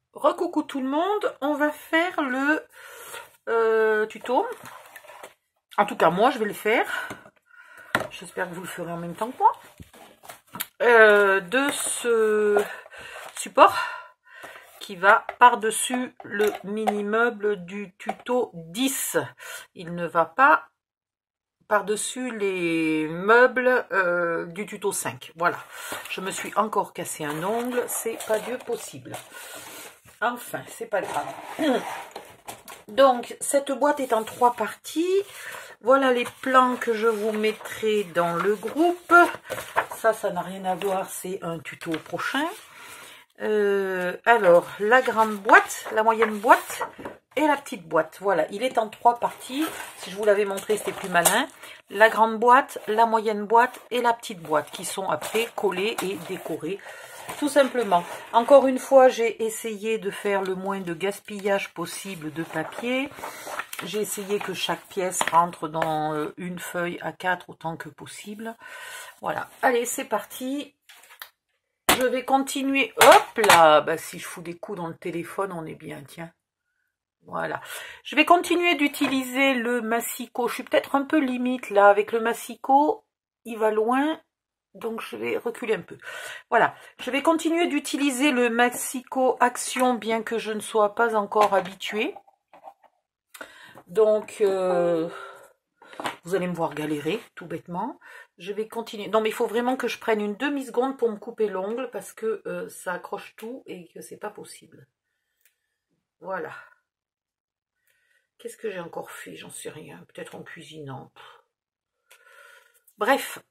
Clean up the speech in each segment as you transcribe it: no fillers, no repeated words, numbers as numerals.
Recoucou tout le monde, on va faire le tuto. En tout cas, moi, je vais le faire. J'espère que vous le ferez en même temps que moi. De ce support qui va par-dessus le mini-meuble du tuto 10. Il ne va pas par-dessus les meubles du tuto 5. Voilà. Je me suis encore cassé un ongle. C'est pas Dieu possible. Enfin, c'est pas grave. Donc, cette boîte est en 3 parties. Voilà les plans que je vous mettrai dans le groupe. Ça n'a rien à voir, c'est un tuto prochain. Alors, la grande boîte, la moyenne boîte et la petite boîte. Voilà, il est en 3 parties. Si je vous l'avais montré, c'était plus malin. La grande boîte, la moyenne boîte et la petite boîte qui sont après collées et décorées. Tout simplement. Encore une fois, j'ai essayé de faire le moins de gaspillage possible de papier. J'ai essayé que chaque pièce rentre dans une feuille A4 autant que possible. Voilà. Allez, c'est parti. Je vais continuer. Hop là, bah, si je fous des coups dans le téléphone, on est bien, tiens. Voilà. Je vais continuer d'utiliser le massicot. Je suis peut-être un peu limite là. Avec le massicot, il va loin. Donc, je vais reculer un peu. Voilà. Je vais continuer d'utiliser le Massicot Action, bien que je ne sois pas encore habituée. Donc, vous allez me voir galérer, tout bêtement. Je vais continuer. Non, mais il faut vraiment que je prenne une demi-seconde pour me couper l'ongle, parce que ça accroche tout et que c'est pas possible. Voilà. Qu'est-ce que j'ai encore fait? J'en sais rien. Peut-être en cuisinant. Bref.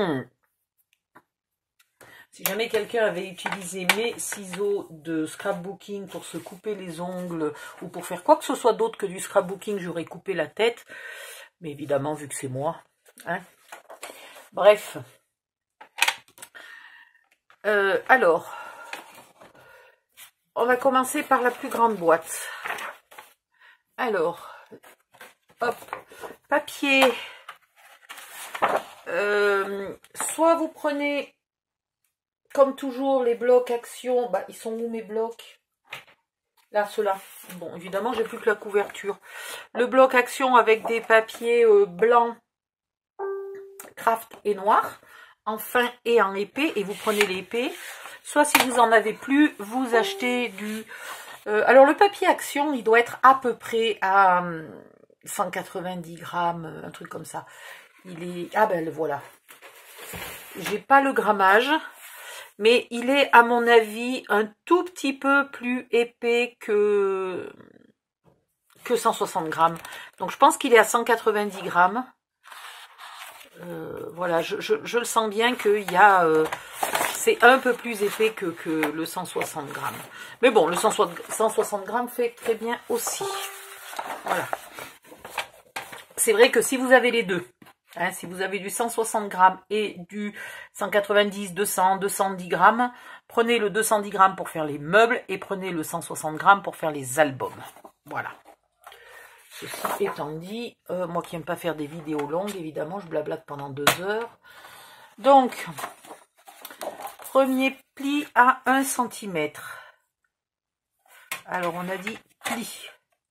Si jamais quelqu'un avait utilisé mes ciseaux de scrapbooking pour se couper les ongles ou pour faire quoi que ce soit d'autre que du scrapbooking, j'aurais coupé la tête. Mais évidemment, vu que c'est moi. Hein. Bref. Alors, on va commencer par la plus grande boîte. Alors, hop, papier. Soit vous prenez... Comme toujours, les blocs Action, bah, ils sont où mes blocs? Là, ceux-là. Bon, évidemment, j'ai plus que la couverture. Le bloc Action avec des papiers blancs, craft et noir, en fin et en épais, et vous prenez l'épais. Soit si vous en avez plus, vous achetez du... alors, le papier Action, il doit être à peu près à 190 grammes, un truc comme ça. Il est... Ah ben, voilà. J'ai pas le grammage. Mais il est, à mon avis, un tout petit peu plus épais que 160 grammes. Donc, je pense qu'il est à 190 grammes. Voilà, je le sens bien qu'il y a... c'est un peu plus épais que le 160 grammes. Mais bon, le 160 grammes fait très bien aussi. Voilà. C'est vrai que si vous avez les deux... Hein, si vous avez du 160 grammes et du 190, 200, 210 grammes, prenez le 210 grammes pour faire les meubles et prenez le 160 grammes pour faire les albums. Voilà. Ceci étant dit, moi qui n'aime pas faire des vidéos longues, évidemment, je blablate pendant 2 heures. Donc, premier pli à 1 cm. Alors, on a dit pli.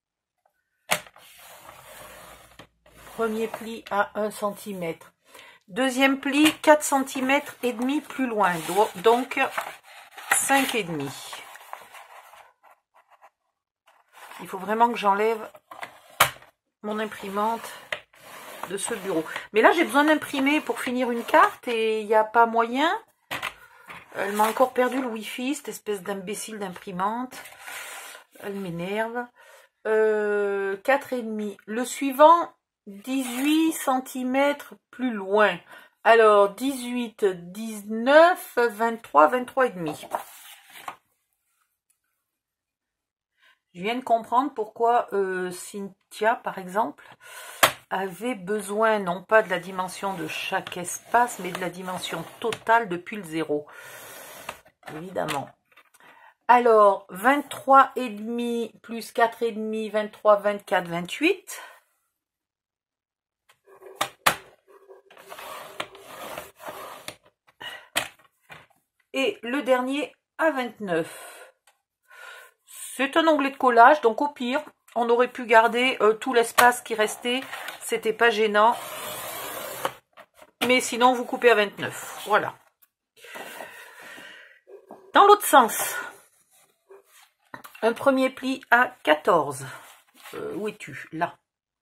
Premier pli à 1 cm. Deuxième pli, 4 cm et demi plus loin. Donc, 5 et demi. Il faut vraiment que j'enlève mon imprimante de ce bureau. Mais là, j'ai besoin d'imprimer pour finir une carte et il n'y a pas moyen. Elle m'a encore perdu le Wi-Fi, cette espèce d'imbécile d'imprimante. Elle m'énerve. 4 et demi. Le suivant... 18 cm plus loin. Alors, 18, 19, 23, 23 et demi. Je viens de comprendre pourquoi Cynthia, par exemple, avait besoin non pas de la dimension de chaque espace, mais de la dimension totale depuis le 0. Évidemment. Alors, 23 et demi plus 4 et demi, 23, 24, 28. Et le dernier à 29. C'est un onglet de collage, donc au pire, on aurait pu garder tout l'espace qui restait. C'était pas gênant. Mais sinon, vous coupez à 29. Voilà. Dans l'autre sens, un premier pli à 14. Où es-tu? Là.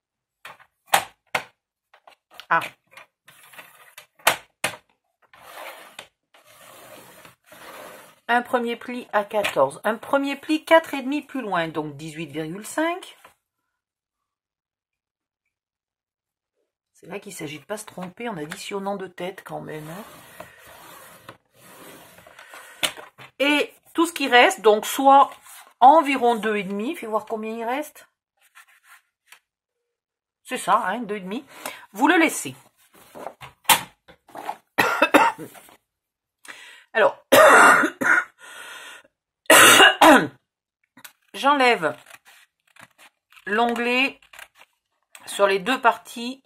Ah. Un premier pli à 14. Un premier pli 4,5 plus loin, donc 18,5. C'est là qu'il ne s'agit de pas se tromper en additionnant de tête quand même. Hein. Et tout ce qui reste, donc soit environ 2,5. Fais voir combien il reste. C'est ça, hein, 2,5. Vous le laissez. Alors, j'enlève l'onglet sur les deux parties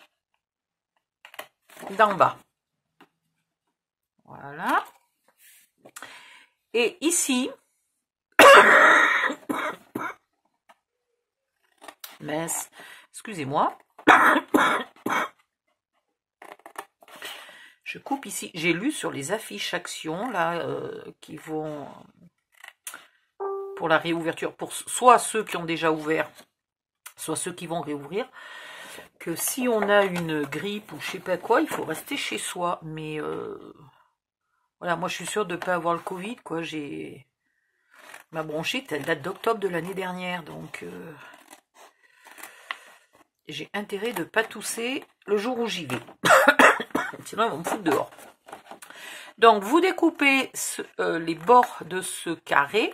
d'en bas. Voilà. Et ici, mince, excusez-moi. Je coupe ici. J'ai lu sur les affiches actions là qui vont pour la réouverture, pour soit ceux qui ont déjà ouvert, soit ceux qui vont réouvrir, que si on a une grippe ou je sais pas quoi, il faut rester chez soi. Mais voilà, moi je suis sûre de ne pas avoir le Covid, quoi. J'ai ma bronchite, elle date d'octobre de l'année dernière, donc j'ai intérêt de ne pas tousser le jour où j'y vais. Sinon ils vont me foutre dehors. Donc vous découpez les bords de ce carré.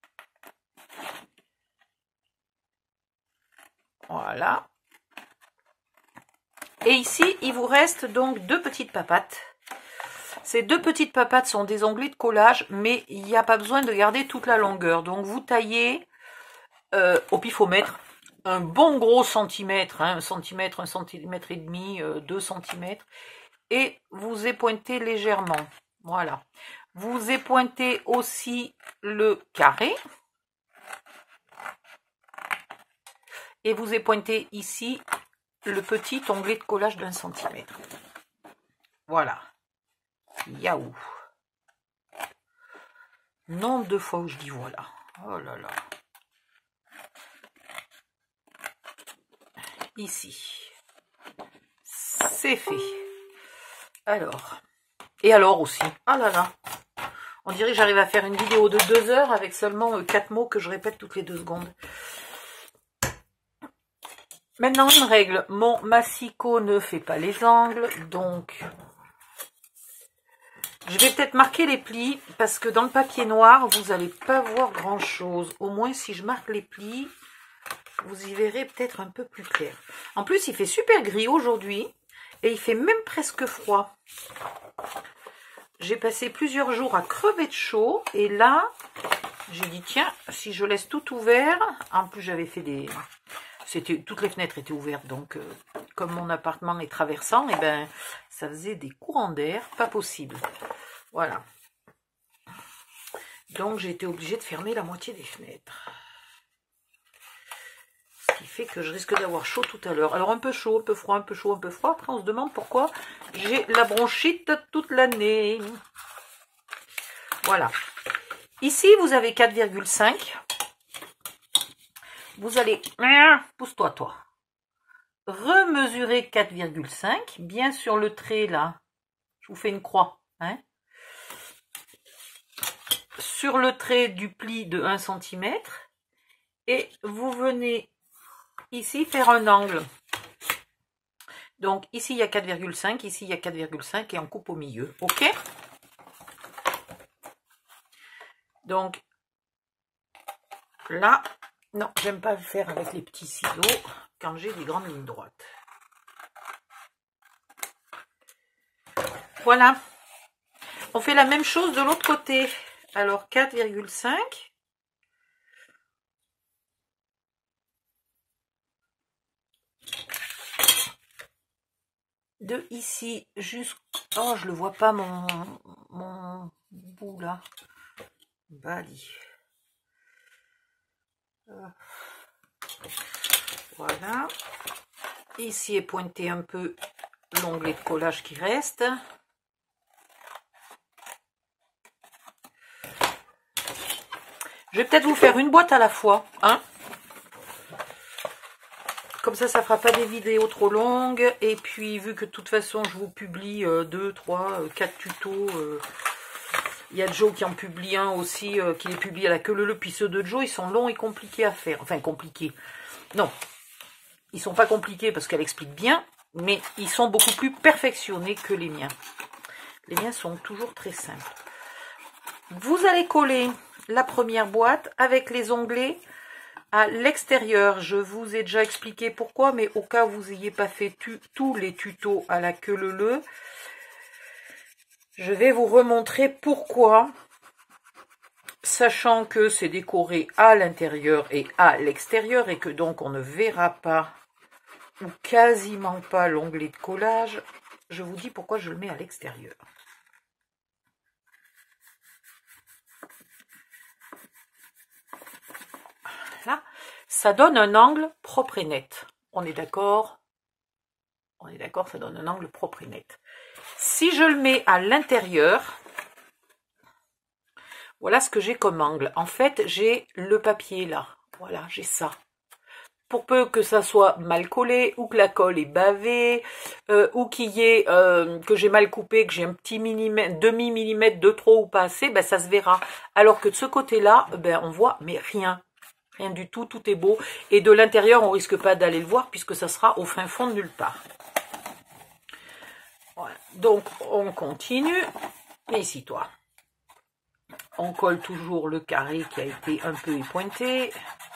Voilà. Et ici, il vous reste donc deux petites papates. Ces deux petites papates sont des onglets de collage, mais il n'y a pas besoin de garder toute la longueur. Donc vous taillez au pifomètre un bon gros centimètre, hein, 1 centimètre, 1 centimètre et demi, 2 centimètres, et vous épointez légèrement. Voilà. Vous épointez aussi le carré. Et vous épointez ici le petit onglet de collage d'1 centimètre. Voilà. Yaou. Nombre de fois où je dis voilà. Oh là là. Ici. C'est fait. Alors. Et alors aussi. Ah là là. On dirait que j'arrive à faire une vidéo de 2 heures avec seulement 4 mots que je répète toutes les 2 secondes. Maintenant, une règle. Mon massicot ne fait pas les angles, donc je vais peut-être marquer les plis, parce que dans le papier noir, vous n'allez pas voir grand-chose. Au moins, si je marque les plis, vous y verrez peut-être un peu plus clair. En plus, il fait super gris aujourd'hui, et il fait même presque froid. J'ai passé plusieurs jours à crever de chaud, et là, j'ai dit, tiens, si je laisse tout ouvert, en plus j'avais fait des... toutes les fenêtres étaient ouvertes, donc comme mon appartement est traversant, et ben ça faisait des courants d'air, pas possible. Voilà. Donc j'ai été obligée de fermer la moitié des fenêtres. Ce qui fait que je risque d'avoir chaud tout à l'heure. Alors un peu chaud, un peu froid, un peu chaud, un peu froid. Après on se demande pourquoi j'ai la bronchite toute l'année. Voilà. Ici vous avez 4,5. Vous allez, pousse-toi toi, remesurer 4,5, bien sur le trait là, je vous fais une croix, hein, sur le trait du pli de 1 cm, et vous venez ici faire un angle. Donc ici il y a 4,5, ici il y a 4,5 et on coupe au milieu, ok? Donc là, non, j'aime pas le faire avec les petits ciseaux quand j'ai des grandes lignes droites. Voilà. On fait la même chose de l'autre côté. Alors 4,5. De ici jusqu'au... Oh, je le vois pas mon bout là. Bali. Voilà. Ici est pointé un peu l'onglet de collage qui reste. Je vais peut-être vous faire une boîte à la fois, hein. Comme ça fera pas des vidéos trop longues. Et puis, vu que de toute façon, je vous publie 2, 3, 4 tutos. Il y a Joe qui en publie un aussi, qui les publie à la queue leu-leu. Puis ceux de Joe, ils sont longs et compliqués à faire. Enfin, compliqués. Non, ils sont pas compliqués parce qu'elle explique bien. Mais ils sont beaucoup plus perfectionnés que les miens. Les miens sont toujours très simples. Vous allez coller la première boîte avec les onglets à l'extérieur. Je vous ai déjà expliqué pourquoi, mais au cas où vous n'ayez pas fait tous les tutos à la queue leu-leu, je vais vous remontrer pourquoi, sachant que c'est décoré à l'intérieur et à l'extérieur et que donc on ne verra pas ou quasiment pas l'onglet de collage. Je vous dis pourquoi je le mets à l'extérieur. Là, ça donne un angle propre et net. On est d'accord? On est d'accord, ça donne un angle propre et net. Si je le mets à l'intérieur, voilà ce que j'ai comme angle. En fait, j'ai le papier là. Voilà, j'ai ça. Pour peu que ça soit mal collé, ou que la colle est bavée, ou qu'il y ait, que j'ai mal coupé, que j'ai un petit demi-millimètre de trop ou pas assez, ben ça se verra. Alors que de ce côté-là, ben on voit, mais rien. Rien du tout, tout est beau. Et de l'intérieur, on risque pas d'aller le voir, puisque ça sera au fin fond de nulle part. Voilà. Donc, on continue. Et ici, toi. On colle toujours le carré qui a été un peu épointé.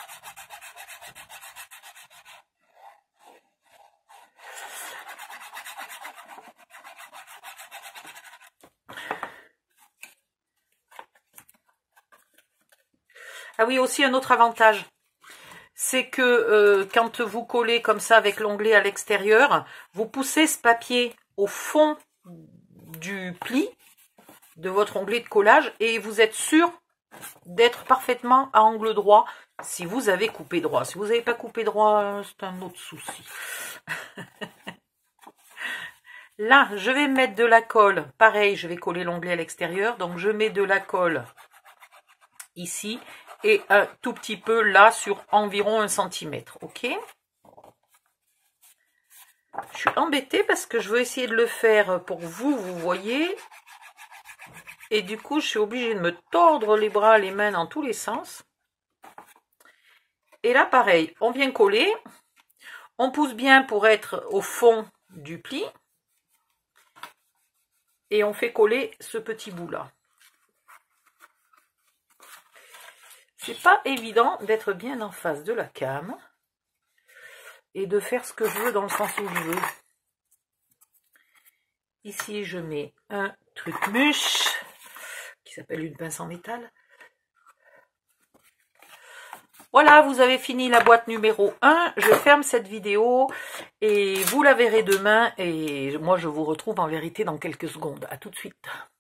Ah oui, aussi un autre avantage, c'est que quand vous collez comme ça avec l'onglet à l'extérieur, vous poussez ce papier au fond du pli de votre onglet de collage et vous êtes sûr d'être parfaitement à angle droit si vous avez coupé droit. Si vous n'avez pas coupé droit, c'est un autre souci. Là, je vais mettre de la colle. Pareil, je vais coller l'onglet à l'extérieur. Donc, je mets de la colle ici et un tout petit peu là sur environ 1 cm. Ok? Je suis embêtée parce que je veux essayer de le faire pour vous, vous voyez. Et du coup, je suis obligée de me tordre les bras, les mains dans tous les sens. Et là, pareil, on vient coller. On pousse bien pour être au fond du pli. Et on fait coller ce petit bout-là. C'est pas évident d'être bien en face de la cam et de faire ce que je veux dans le sens où je veux. Ici, je mets un truc mûche qui s'appelle une pince en métal. Voilà, vous avez fini la boîte numéro 1. Je ferme cette vidéo et vous la verrez demain. Et moi, je vous retrouve en vérité dans quelques secondes. À tout de suite.